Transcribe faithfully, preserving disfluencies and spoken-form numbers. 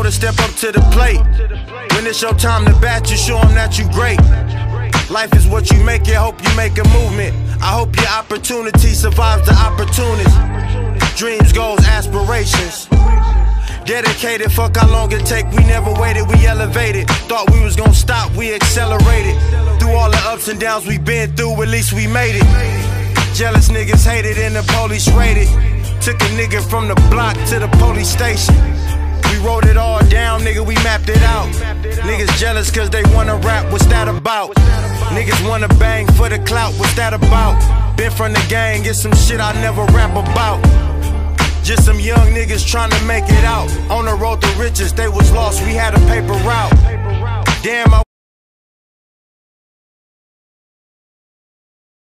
to step up to the plate. When it's your time to bat, you show them that you great. Life is what you make it, hope you make a movement. I hope your opportunity survives the opportunist. Dreams, goals, aspirations. Dedicated, fuck how long it take. We never waited, we elevated. Thought we was gonna stop, we accelerated. Through all the ups and downs we been through, at least we made it. Jealous niggas hated and the police raided. Took a nigga from the block to the police station. We wrote it all down, nigga, we mapped it out. Niggas jealous cause they wanna rap, what's that about? Niggas wanna bang for the clout, what's that about? Been from the gang, get some shit I never rap about. Just some young niggas trying to make it out. On the road to riches, they was lost, we had a paper route. Damn, I